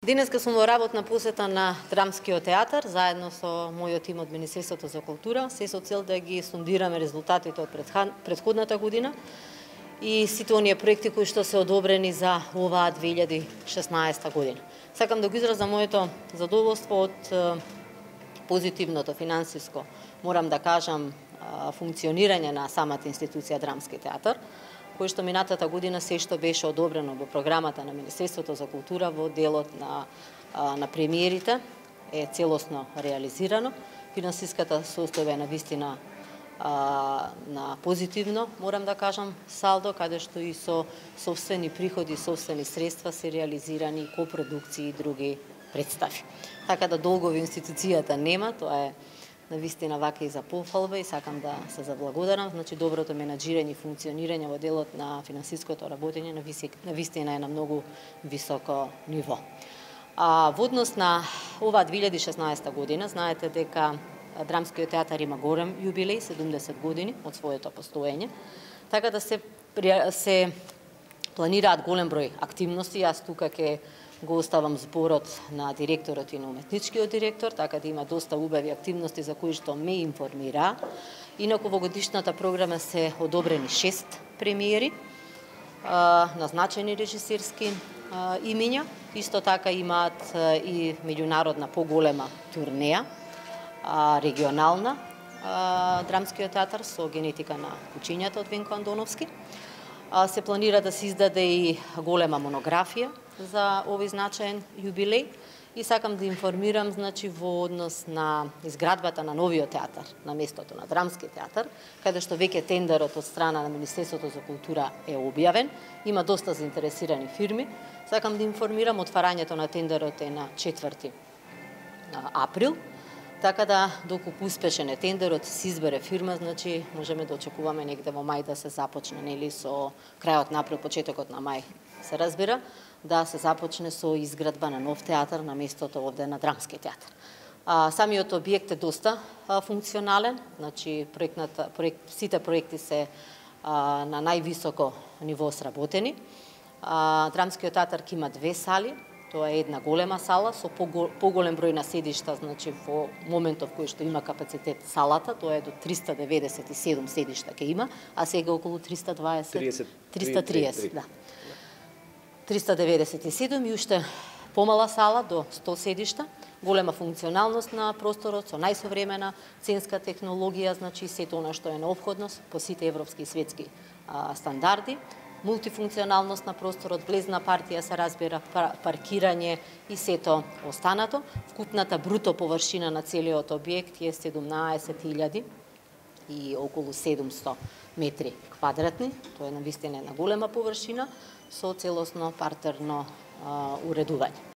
Денеска сум во работна посета на Драмскиот театар, заедно со мојот тим од Министерството за култура, се со цел да ги сондираме резултатите од претходната година и сите оние проекти кои што се одобрени за оваа 2016 година. Сакам да го изразам моето задоволство од позитивното финансиско, морам да кажам, функционирање на самата институција Драмски театар, кој што минатата година се што беше одобрено во програмата на Министерството за култура во делот на премиерите е целосно реализирано. Финансиската состојба е навистина на позитивно, морам да кажам, салдо, каде што и со собствени приходи, собствени средства се реализирани копродукции и други представи. Така да долгови институцијата нема, тоа е навистина вака и за пофалба и сакам да се заблагодарам. Значи, доброто менаџирање и функционирање во делот на финансиското работење навистина е на многу високо ниво. Во однос на оваа 2016 година, знаете дека Драмскиот театар има голем јубилеј, 70 години од своето постоење, така да се планираат голем број активности. Јас тука ќе го оставам зборот на директорот и на уметничкиот директор, така да има доста убави активности за кои што ме информира. Инаку во годишната програма се одобрени 6 премиери, назначени режисерски имиња. Исто така имаат и меѓународна поголема турнеја, регионална, Драмскиот театар со генетика на кучињата од Венко Андоновски. Се планира да се издаде и голема монографија за овој значаен јубилеј и сакам да информирам, значи, во однос на изградбата на новиот театар на местото на Драмски театар, каде што веќе тендерот од страна на Министерството за култура е објавен, има доста заинтересирани фирми. Сакам да информирам, отварањето на тендерот е на 4 април. Така да, доколку успешен е тендерот, се избере фирма, значи можеме да очекуваме негде во мај да се започне, нели, со крајот на април, почетокот на мај, се разбира, да се започне со изградба на нов театар на местото овде на Драмски театар. Самиот објект е доста функционален, значи сите проекти се на највисоко ниво сработени. Драмскиот театар има 2 сали. Тоа е една голема сала со поголем број на седишта, значи во моментов кој што има капацитет салата, тоа е до 397 седишта ќе има, а сега околу 330, да. 397 и уште помала сала до 100 седишта, голема функционалност на просторот со најсовремена ценска технологија, значи сето она што е неопходно по сите европски и светски стандарди. Мултифункционалност на просторот, влезна партија се разбира, паркирање и сето останато. Вкупната бруто површина на целиот објект е 17.000 и околу 700 метри квадратни. Тоа е навистина една голема површина со целосно партерно уредување.